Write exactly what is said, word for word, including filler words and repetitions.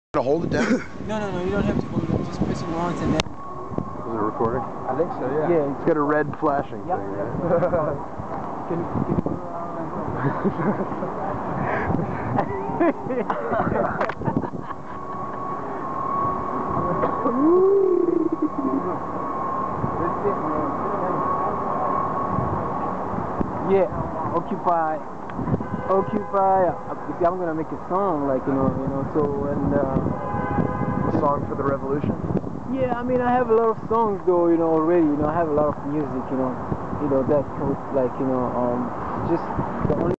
To hold it down? No, no, no, you don't have to hold it. Just press it once and then... Is it recording? I think so, yeah. Yeah, it's got a red flashing yep. thing, right? Can you... Can you yeah, occupy, occupy. Uh, I'm gonna make a song, like you know, you know. So and uh, a song for the revolution. Yeah, I mean, I have a lot of songs though, you know, already. You know, I have a lot of music, you know, you know that could like you know, um, just the only.